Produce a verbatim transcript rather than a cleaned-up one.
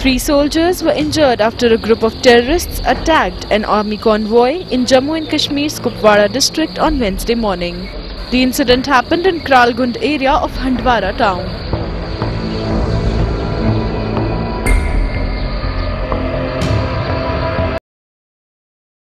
Three soldiers were injured after a group of terrorists attacked an army convoy in Jammu and Kashmir's Kupwara district on Wednesday morning. The incident happened in Kralgund area of Handwara town.